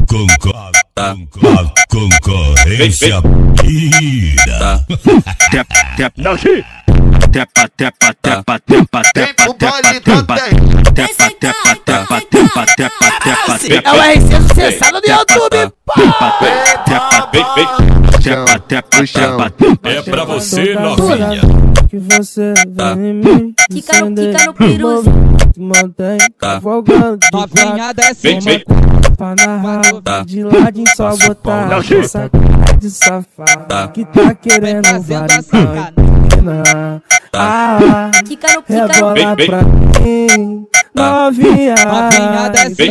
Concorrência ira. Tepa, tepa, tepa, tepa, tepa, tepa, é o RC sucessado do YouTube, É pra você, novinha. Que você vem em mim. Fica no piru. Mantém cavalgando novinha desce pra narrar de ladinho só botar essa cara de safada que tá querendo variar. Rebola pra mim, novinha desce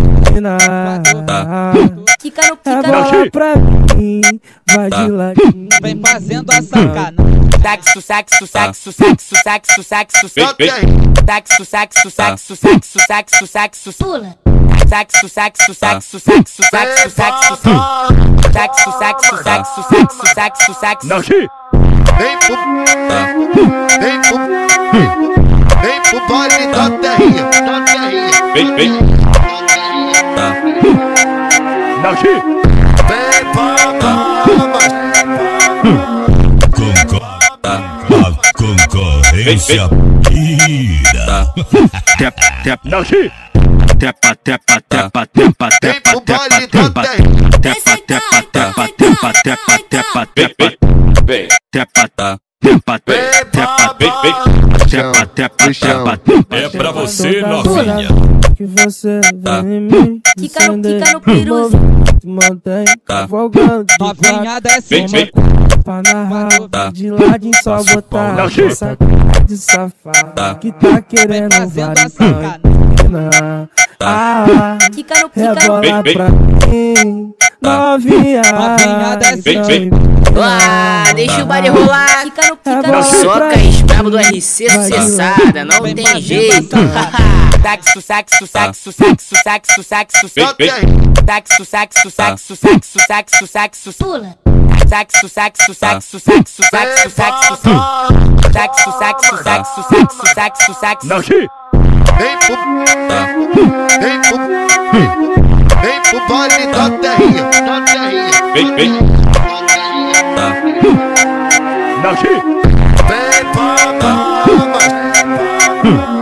rebola pra mim, vai de ladinho. vem fazendo a sacana. Sexo, sexo, sexo, sexo, sexo, sexo, sexo, sexo, sexo, sexo, sexo, sexo, pula. Sexo, sexo, sexo, sexo, sexo, sexo, sexo, sexo, sexo, sexo, sexo, sexo. Vem pro baile da terrinha, Vem. vem pra Concorrência ira. Vem pro baile da É pra você, novinha. Que você vem em mim. Fica no piru. Mantém cavalgando Novinha desce pra narrar de ladinho só botar essa cara de safada que tá querendo fazendo a variar. Rebola pra mim, novinha desce Deixa o baile rolar. Soca escravo do RC sucessada, não tem jeito. Sexo, sexo, sexo, sexo, sexo, sexo, sexo, sexo, sexo, sexo, sexo, sexo, pula. Sexo, sexo, sexo, sexo, sexo, sexo, sexo, sexo, sexo, sexo, sexo, sexo. Vem pro baile da terrinha, Vem. vem pra